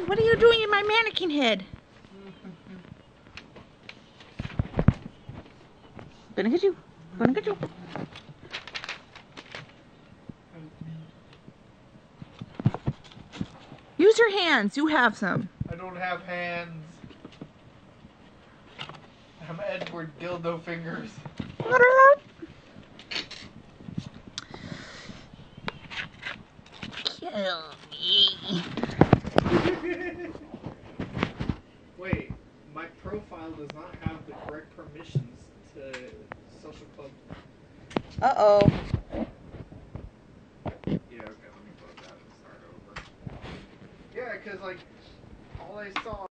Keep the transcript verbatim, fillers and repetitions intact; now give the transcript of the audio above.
What are you doing in my mannequin head? Gonna get you. Gonna get you. Use your hands. You have some. I don't have hands. I'm Edward Dildo Fingers. Kill me. Wait, my profile does not have the correct permissions to Social Club. Uh-oh. Yeah, okay, let me close that and start over. Yeah, because, like, all I saw